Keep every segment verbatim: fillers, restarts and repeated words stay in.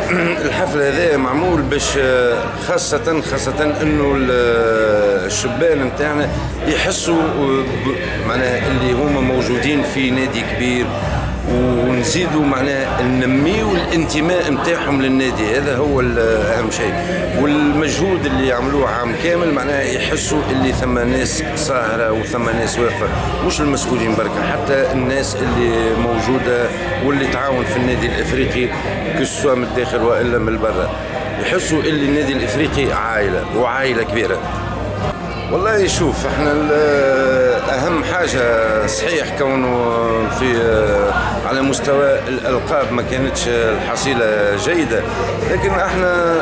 الحفل هذا معمول باش خاصة خاصة انه الشبان نتاعنا يحسوا معناها اللي هما موجودين في نادي كبير، ونزيدوا معناها ننميوا الانتماء نتاعهم للنادي. هذا هو اهم شيء، والمجهود اللي يعملوه عام كامل معناها يحسوا اللي ثم ناس ساهره وثم ناس واقفه، مش المسؤولين بركه، حتى الناس اللي موجوده واللي تعاون في النادي الافريقي كسوا من الداخل والا من البرا، يحسوا اللي النادي الافريقي عائله وعائله كبيره. والله شوف، احنا اهم حاجه صحيح كونه في على مستوى الالقاب ما كانتش الحصيله جيده، لكن احنا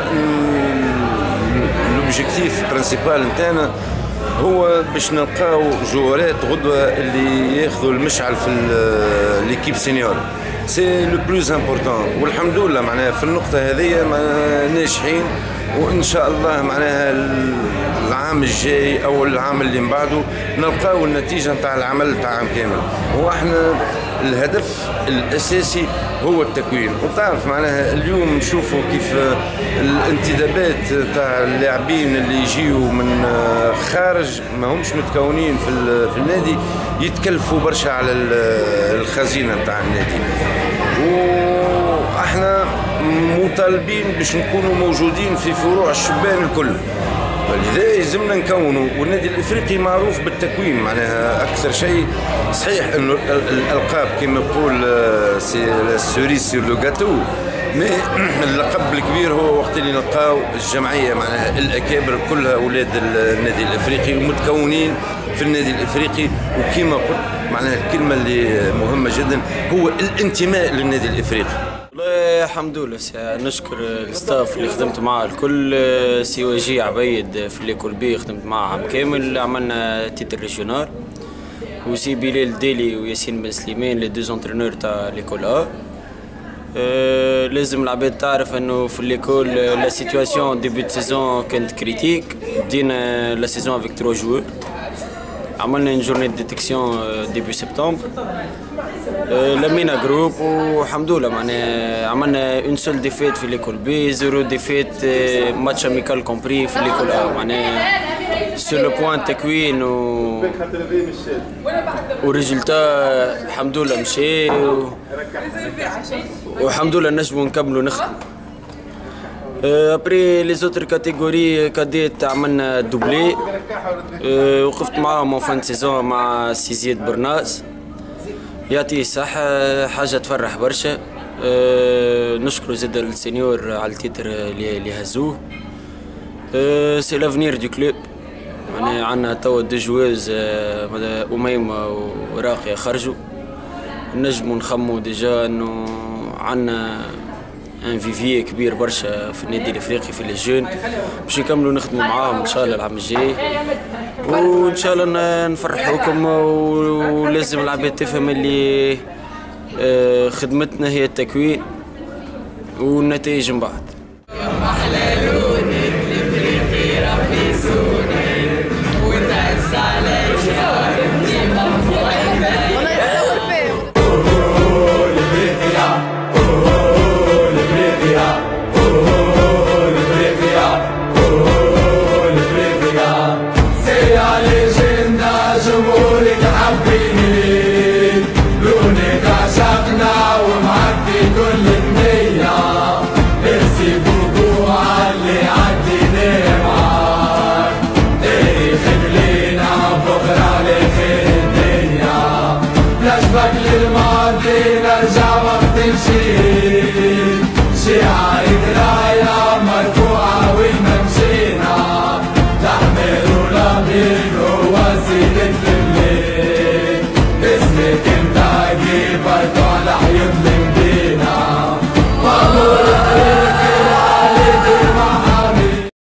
لوبجيكتيف برينسيبال نتاعنا هو باش نلقاو جوارات غدوه اللي ياخذوا المشعل في ليكيب سينيور. سي لو بلوز امبورطون، والحمد لله معناها في النقطه هذه ناجحين، وان شاء الله معناها العام الجاي او العام اللي من بعده نلقاو النتيجه نتاع العمل نتاع عام كامل. هو احنا الهدف الاساسي هو التكوين، وتعرف معناها اليوم نشوفوا كيف الانتدابات تاع اللاعبين اللي يجيوا من خارج ما همش متكونين في في النادي يتكلفوا برشا على الخزينه نتاع النادي، واحنا مطالبين باش نكونوا موجودين في فروع الشبان الكل، ولذا يلزمنا نكونوا. والنادي الافريقي معروف بالتكوين معناها اكثر شيء. صحيح انه الالقاب كما يقول سي سوريس سور لو غاتو، مي اللقب الكبير هو وقت اللي نلقاو الجمعيه معناها الاكابر كلها اولاد النادي الافريقي ومتكونين في النادي الافريقي. وكما قلت معناها الكلمه اللي مهمه جدا هو الانتماء للنادي الافريقي. والله الحمد لله، نشكر الستاف اللي خدمت معاه الكل، سي وجي عبيد في ليكول بي خدمت معاه عام كامل، عملنا تيتر ريجيونال، وسي بلال ديلي وياسين بن سليمان لي دو زونترينور تاع ليكول ا. أه لازم العباد تعرف انه في ليكول لا سيتواسيون ديبي دو سيزون كانت كريتيك، بدينا لا سيزون افيك تروا جوور، عملنا une journée de détection début septembre، لمينا جروب والحمد لله معناها عملنا اون سول ديفيت في ليكول بي، زيرو ديفيت ماتش اميكال كومبري في ليكول ا، معناها سور لو بوان تكوين و وريزولتا الحمد لله مشي و... والحمد لله نجمو نكملو نخدمو. ابري لي زوتر كاتيجوري كاديت عملنا دوبلي، أه وقفت معاهم اون فان سيزون مع سي زياد برناس، يعطيه الصحة، حاجة تفرح برشا. أه نشكرو زاد السينيور على التيتر اللي هزوه. أه سي لافنير دو كلوب، يعني عندنا توا دو جويز أه أميمة وراقية خرجوا، نجمو نخمو ديجا انه عندنا ان فيفي كبير برشا في النادي الافريقي في الجون، باش نكملوا نخدموا معاهم ان شاء الله العام الجاي، وان شاء الله نفرحوكم. ولازم العباد تفهم اللي خدمتنا هي التكوين والنتائج من بعد. للماضي نرجع